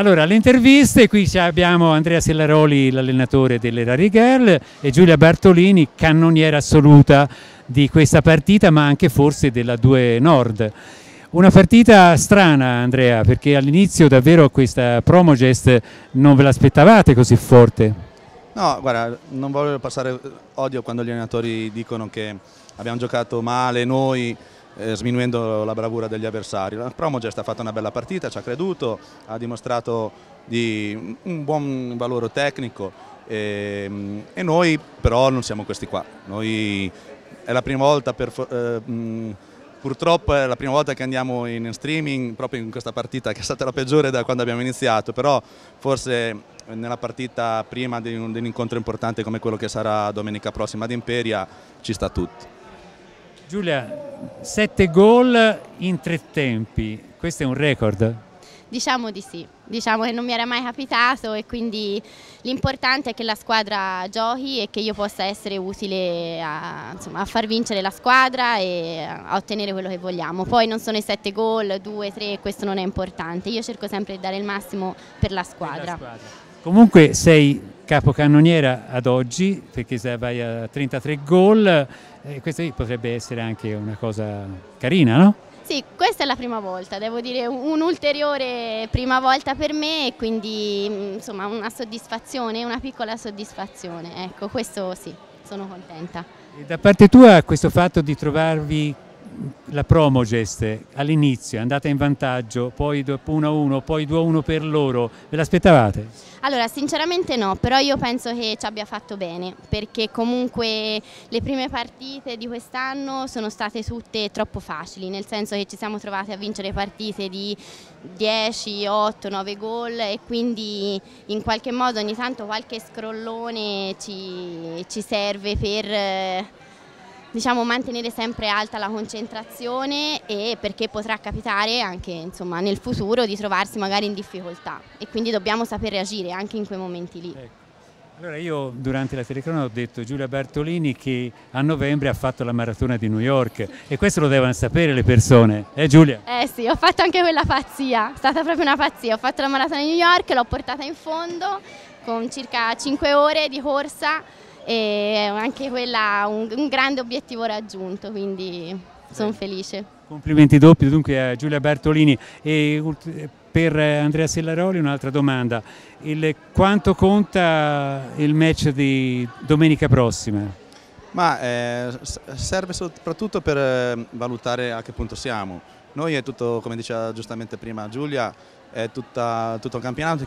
Allora, le interviste, qui abbiamo Andrea Sellaroli, l'allenatore delle Rari Girl, e Giulia Bartolini, cannoniera assoluta di questa partita, ma anche forse della 2 Nord. Una partita strana, Andrea, perché all'inizio davvero questa Promogest non ve l'aspettavate così forte. No, guarda, non voglio passare odio quando gli allenatori dicono che abbiamo giocato male noi, sminuendo la bravura degli avversari. La Promogest ha fatto una bella partita, ci ha creduto, ha dimostrato di un buon valore tecnico e noi però non siamo questi qua. Noi è la prima volta, purtroppo è la prima volta che andiamo in streaming proprio in questa partita che è stata la peggiore da quando abbiamo iniziato, però forse nella partita prima di un incontro importante come quello che sarà domenica prossima ad Imperia ci sta tutto. Giulia, 7 gol in 3 tempi, questo è un record? Diciamo di sì, diciamo che non mi era mai capitato e quindi l'importante è che la squadra giochi e che io possa essere utile a far vincere la squadra e a ottenere quello che vogliamo. Poi non sono i 7 gol, 2, 3, questo non è importante, io cerco sempre di dare il massimo per la squadra. Comunque sei capocannoniera ad oggi perché vai a 33 gol, questa potrebbe essere anche una cosa carina, no? Sì, questa è la prima volta, devo dire un'ulteriore prima volta per me e quindi insomma una soddisfazione, una piccola soddisfazione, ecco questo sì, sono contenta. E da parte tua questo fatto di trovarvi la Promogest all'inizio è andata in vantaggio, poi 1-1, poi 2-1 per loro, ve l'aspettavate? Allora sinceramente no, però io penso che ci abbia fatto bene perché comunque le prime partite di quest'anno sono state tutte troppo facili, nel senso che ci siamo trovati a vincere partite di 10, 8, 9 gol e quindi in qualche modo ogni tanto qualche scrollone ci serve per diciamo, mantenere sempre alta la concentrazione e perché potrà capitare anche insomma, nel futuro di trovarsi magari in difficoltà e quindi dobbiamo saper reagire anche in quei momenti lì. Ecco. Allora io durante la telecronaca ho detto Giulia Bartolini che a novembre ha fatto la maratona di New York e questo lo devono sapere le persone, Giulia? Sì, ho fatto anche quella pazzia, è stata proprio una pazzia, ho fatto la maratona di New York, l'ho portata in fondo con circa 5 ore di corsa e anche quella un grande obiettivo raggiunto, quindi sono felice. Complimenti doppi dunque a Giulia Bartolini. E per Andrea Sellaroli un'altra domanda, quanto conta il match di domenica prossima? Ma serve soprattutto per valutare a che punto siamo. Noi è tutto, come diceva giustamente prima Giulia, è tutto un campionato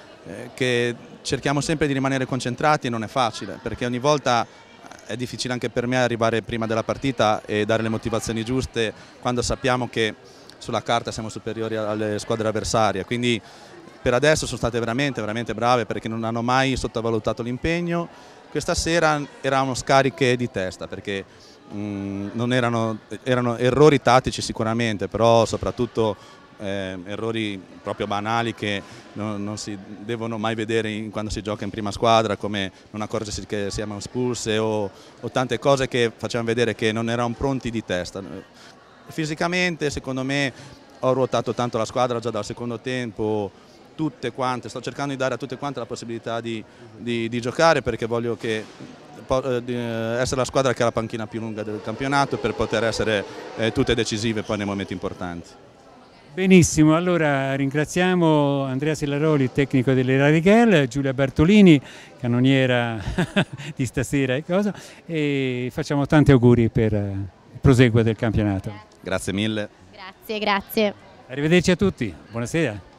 che cerchiamo sempre di rimanere concentrati e non è facile perché ogni volta è difficile anche per me arrivare prima della partita e dare le motivazioni giuste quando sappiamo che sulla carta siamo superiori alle squadre avversarie, quindi per adesso sono state veramente brave perché non hanno mai sottovalutato l'impegno. Questa sera erano scariche di testa perché erano errori tattici sicuramente, però soprattutto errori proprio banali che non si devono mai vedere quando si gioca in prima squadra, come non accorgersi che siamo espulse o tante cose che facevano vedere che non eravamo pronti di testa. Fisicamente secondo me ho ruotato tanto la squadra già dal secondo tempo, tutte quante, sto cercando di dare a tutte quante la possibilità di giocare perché voglio essere la squadra che ha la panchina più lunga del campionato per poter essere tutte decisive poi nei momenti importanti. Benissimo, allora ringraziamo Andrea Sellaroli, tecnico delle Rari Girl, Giulia Bartolini, cannoniera di stasera e facciamo tanti auguri per il proseguo del campionato. Grazie mille. Grazie. Arrivederci a tutti, buonasera.